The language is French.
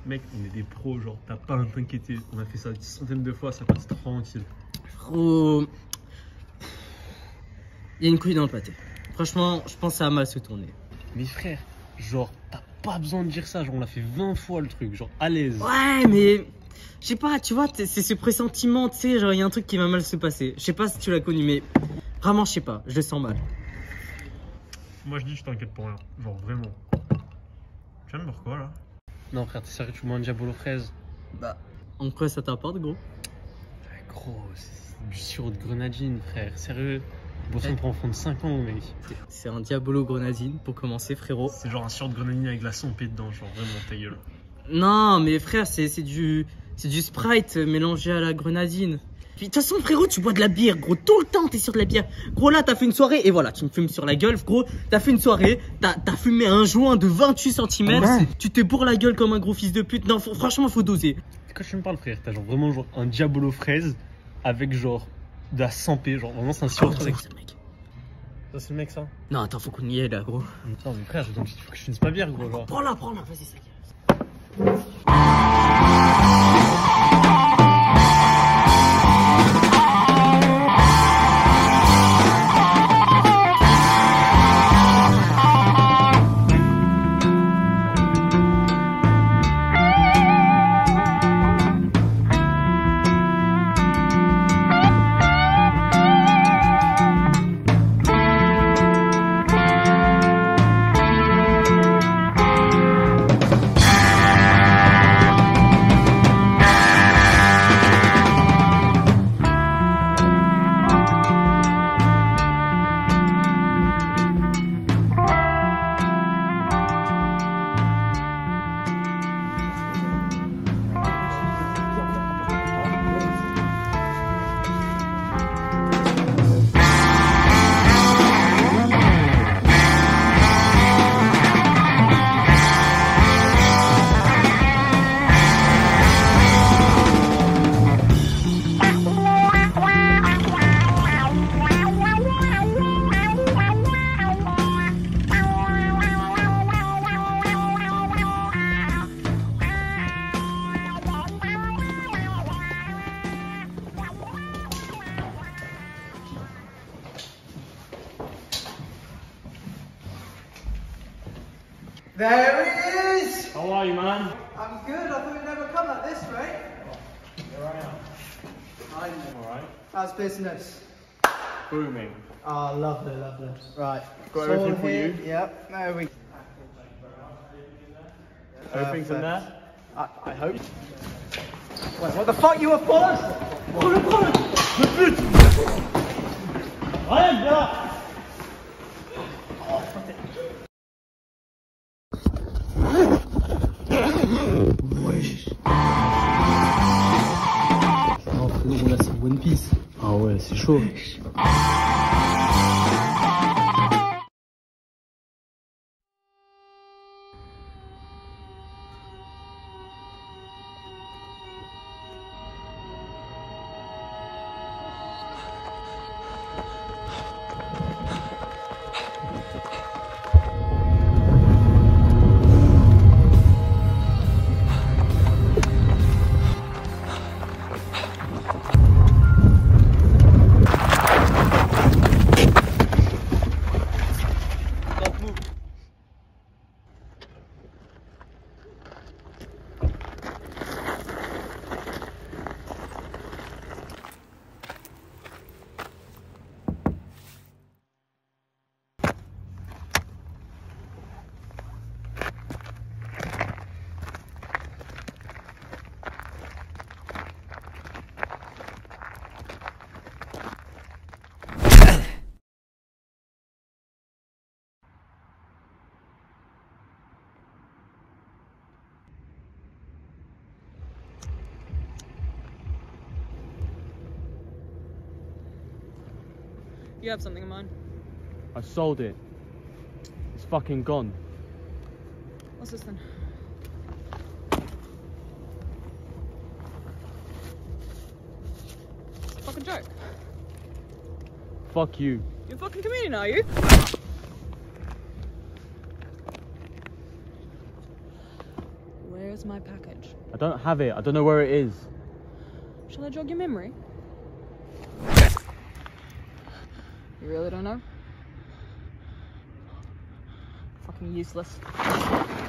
Mec, on est des pros, genre, t'as pas à t'inquiéter. On a fait ça des centaines de fois, ça passe tranquille. Frérot, il y a une couille dans le pâté. Franchement, je pense que ça a mal se tourner. Mais frère, genre, t'as pas besoin de dire ça. Genre, on l'a fait 20 fois le truc, genre, à l'aise. Ouais, mais je sais pas, tu vois, c'est ce pressentiment, tu sais, genre, il y a un truc qui va mal se passer. Je sais pas si tu l'as connu, mais vraiment, je sais pas, je le sens mal. Moi, je dis, je t'inquiète pour rien. Genre, vraiment. Tu viens de boire quoi là? Non, frère, t'es sérieux, tu bois un diabolo fraise? Bah, en quoi ça t'apporte, gros? Ouais, gros, c'est du sirop de grenadine, frère. Sérieux? Boisson pour enfants de 5 ans, mec. C'est un diabolo grenadine pour commencer, frérot. C'est genre un sirop de grenadine avec de la sampée dedans, genre vraiment ta gueule. Non, mais frère, c'est du Sprite mélangé à la grenadine. Puis de toute façon, frérot, tu bois de la bière, gros. Tout le temps, t'es sur de la bière. Gros, là, t'as fait une soirée et voilà, tu me fumes sur la gueule, gros. T'as fait une soirée, t'as fumé un joint de 28 cm. Ouais. Tu te bourres la gueule comme un gros fils de pute. Non, franchement, faut doser. De quoi tu me parles, frère? T'as genre vraiment genre un diabolo fraise avec genre de la sampée. Genre vraiment, c'est un sirop avec. C'est le mec. Ça, c'est le mec, ça? Non, attends, faut qu'on y aille là, gros. Attends, mais frère, donc, il faut que je finisse ma bière, gros. Genre. Prends-la, vas-y, ça. There it is! How are you, man? I'm good, I thought you'd never come like this, mate. Here I am. I'm alright. How's business? Booming. Oh, lovely. Right. Got It's all everything for here. you? Yep, there we go. Everything's in there? I hope. Wait, what the fuck, you were paused? Arrête là! Non, frérot, là, c'est One Piece. Ah ouais, c'est chaud. You have something in mind? I sold it. It's fucking gone. What's this then? It's a fucking joke. Fuck you. You're a fucking comedian, are you? Where's Where's my package? I don't have it. I don't know where it is. Shall I jog your memory? You really don't know? Fucking useless.